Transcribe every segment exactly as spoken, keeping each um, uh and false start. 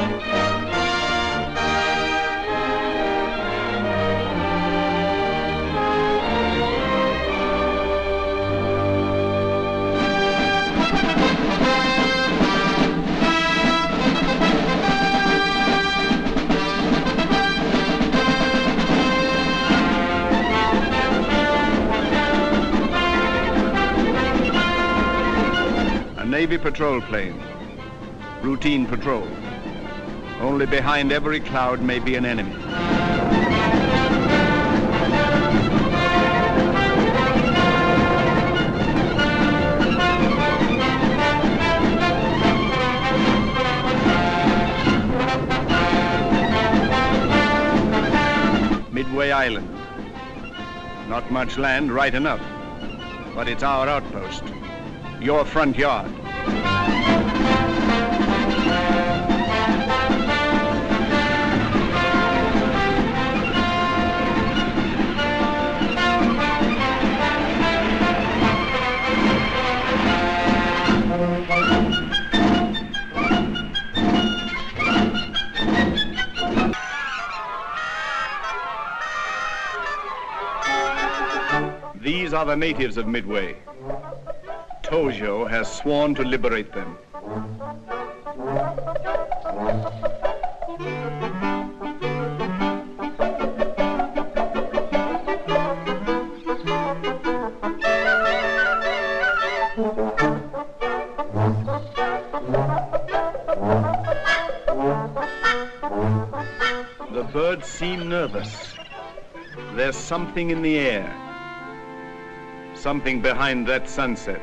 Navy patrol plane. Routine patrol. Only behind every cloud may be an enemy. Midway Island. Not much land, right enough. But it's our outpost. Your front yard. These are the natives of Midway. Tojo has sworn to liberate them. The birds seem nervous. There's something in the air. Something behind that sunset.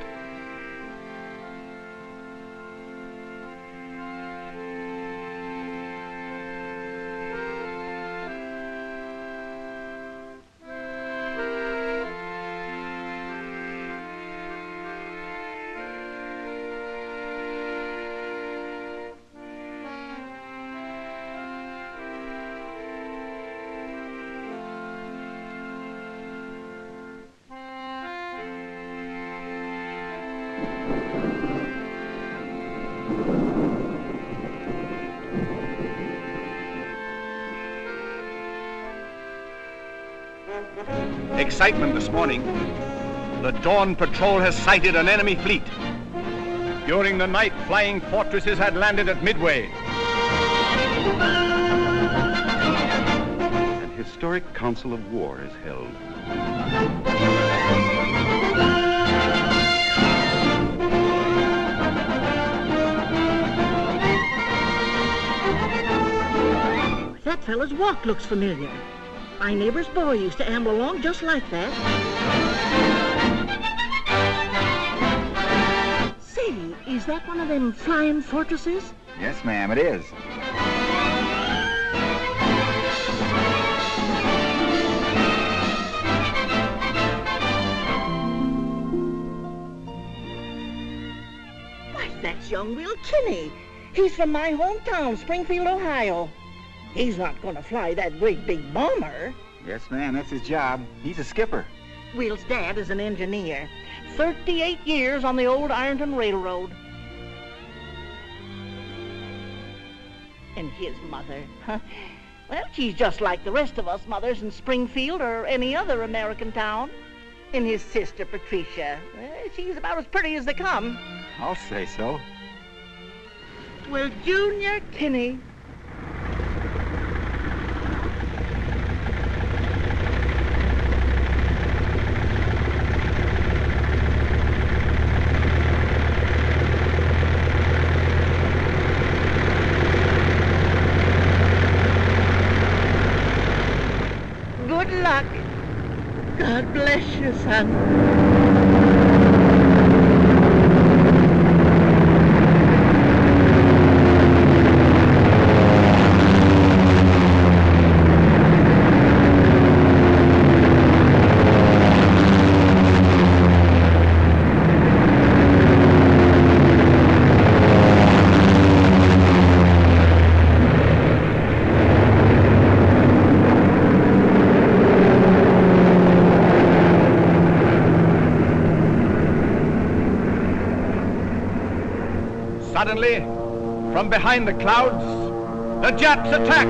Excitement this morning. The Dawn Patrol has sighted an enemy fleet. During the night, flying fortresses had landed at Midway. An historic council of war is held. That fellow's walk looks familiar. My neighbor's boy used to amble along just like that. Say, is that one of them flying fortresses? Yes, ma'am, it is. Why, that's young Will Kinney. He's from my hometown, Springfield, Ohio. He's not going to fly that great big bomber. Yes, ma'am, that's his job. He's a skipper. Will's dad is an engineer. thirty-eight years on the old Ironton Railroad. And his mother, huh? Well, she's just like the rest of us mothers in Springfield or any other American town. And his sister, Patricia, well, she's about as pretty as they come. I'll say so. Well, Junior Kinney. Good luck. God bless you, son. Suddenly, from behind the clouds, The Japs attack!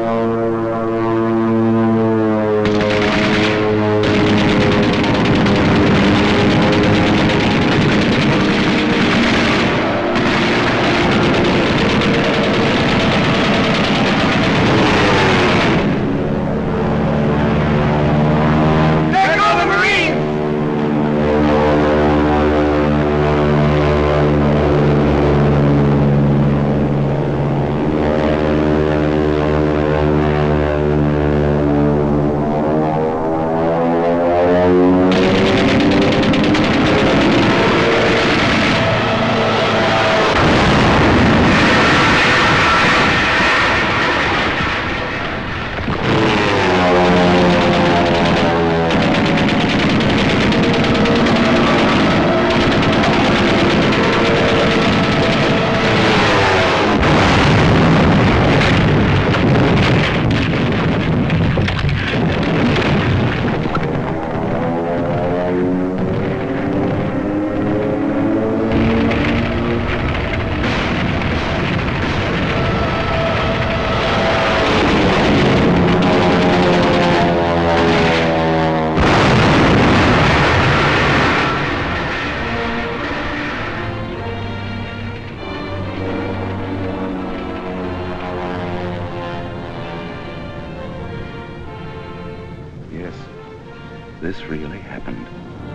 This really happened.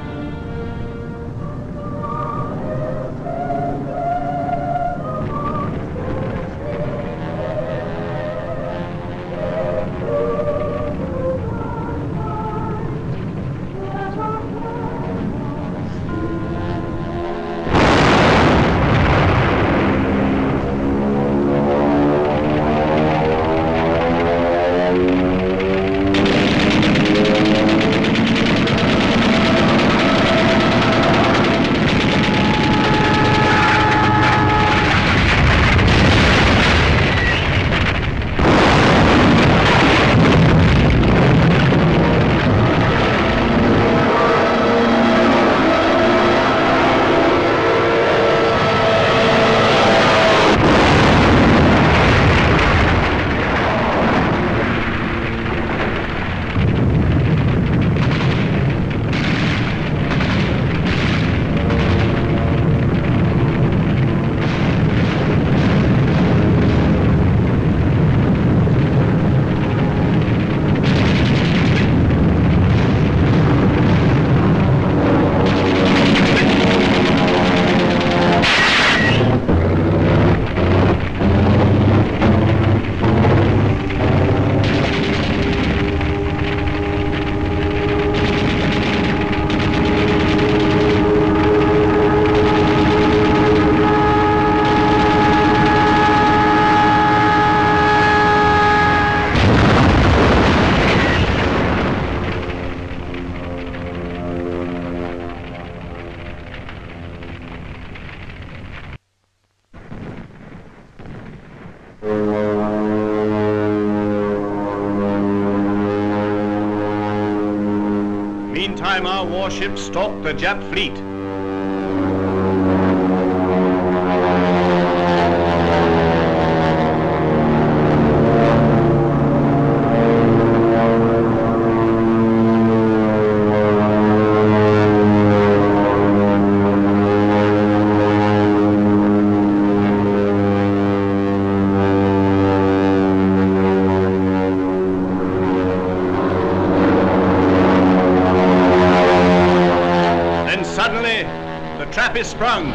Meantime, our warships stalk the Jap fleet. Suddenly, the trap is sprung.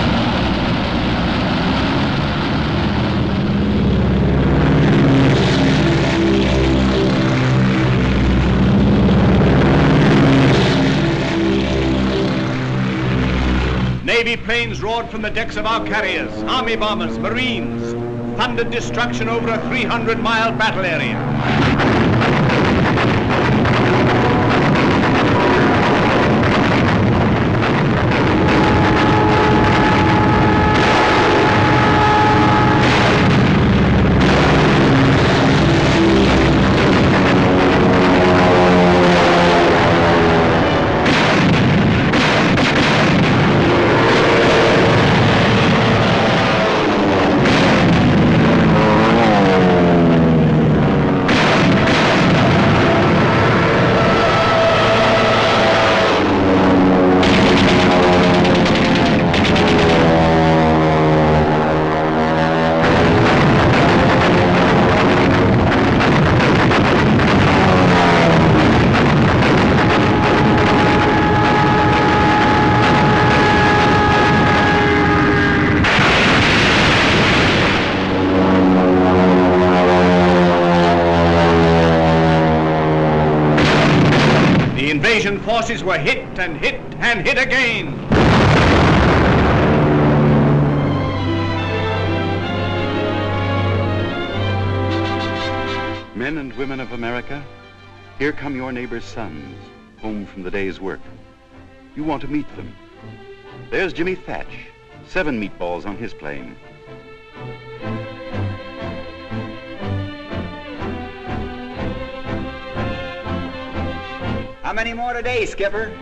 Navy planes roared from the decks of our carriers, army bombers, marines, thundered destruction over a three hundred mile battle area. invasion forces were hit and hit and hit again. Men and women of America, here come your neighbor's sons, home from the day's work. You want to meet them. There's Jimmy Thatch, seven meatballs on his plane. How many more today, Skipper?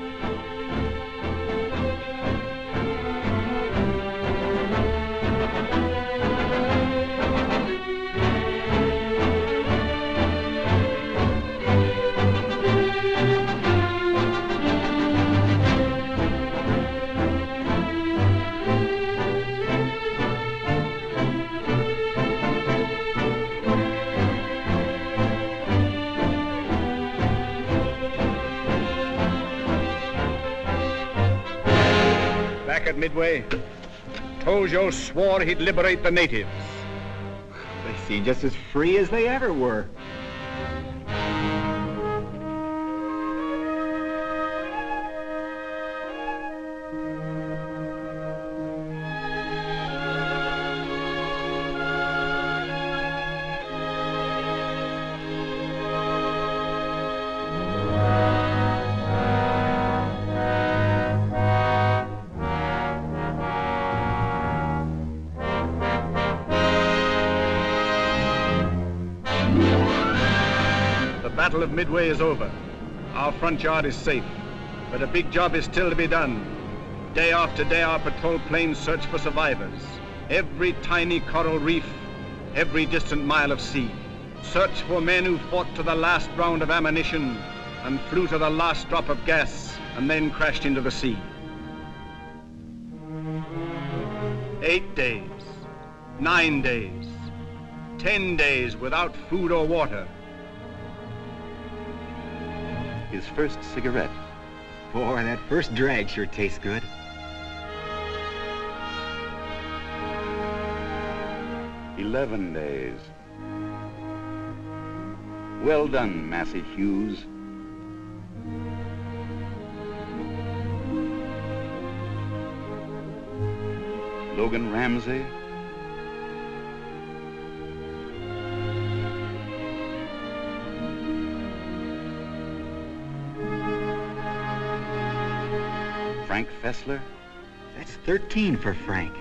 Back at Midway, Tojo swore he'd liberate the natives. They seem just as free as they ever were. The Battle of Midway is over. Our front yard is safe, but a big job is still to be done. Day after day, our patrol planes search for survivors. Every tiny coral reef, every distant mile of sea. Search for men who fought to the last round of ammunition and flew to the last drop of gas and then crashed into the sea. Eight days, nine days, ten days without food or water. His first cigarette. Boy, that first drag sure tastes good. Eleven days. Well done, Massey Hughes. Logan Ramsey. Frank Fessler. That's thirteen for Frank.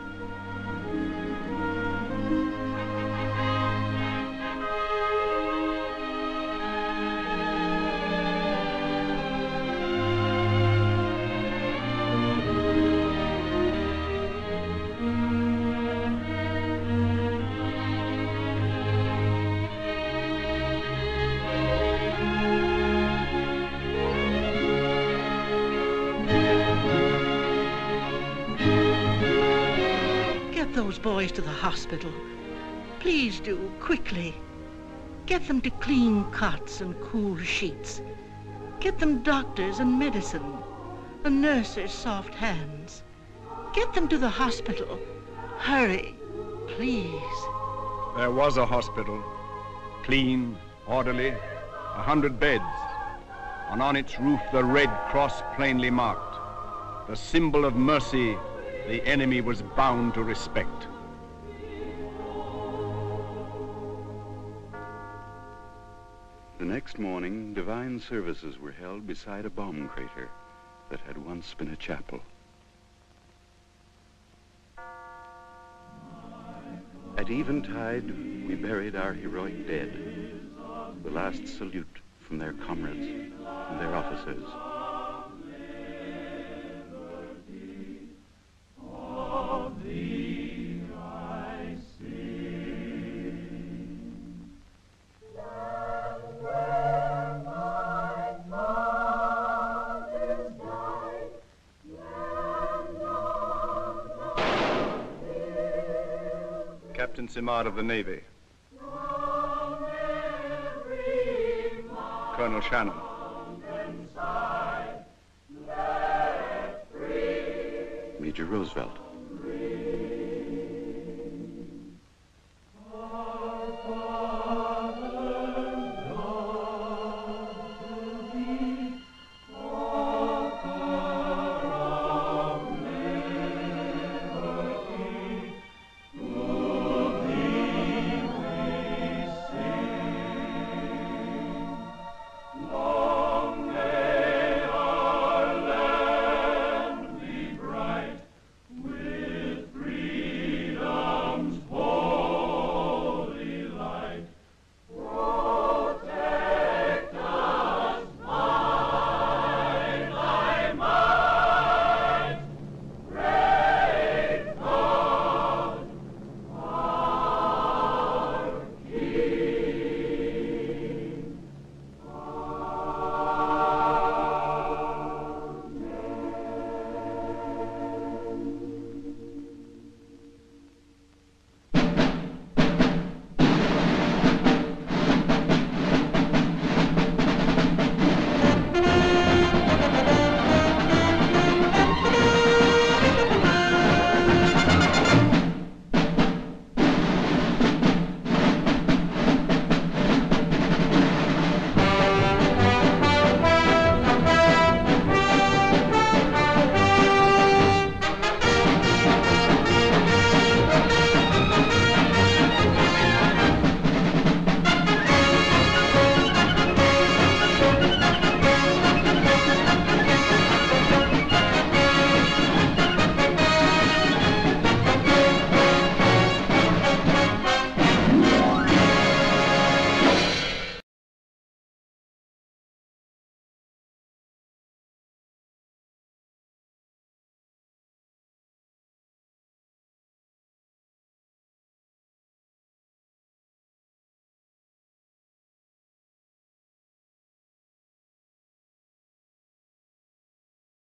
Those boys to the hospital. Please do, quickly. Get them to clean cots and cool sheets. Get them doctors and medicine, a nurse's soft hands. Get them to the hospital. Hurry, please. There was a hospital, clean, orderly, a hundred beds, and on its roof the Red Cross plainly marked, the symbol of mercy the enemy was bound to respect. The next morning, divine services were held beside a bomb crater that had once been a chapel. At eventide, we buried our heroic dead, the last salute from their comrades and their officers. Captain Simard of the Navy. Colonel Shannon. Major Roosevelt.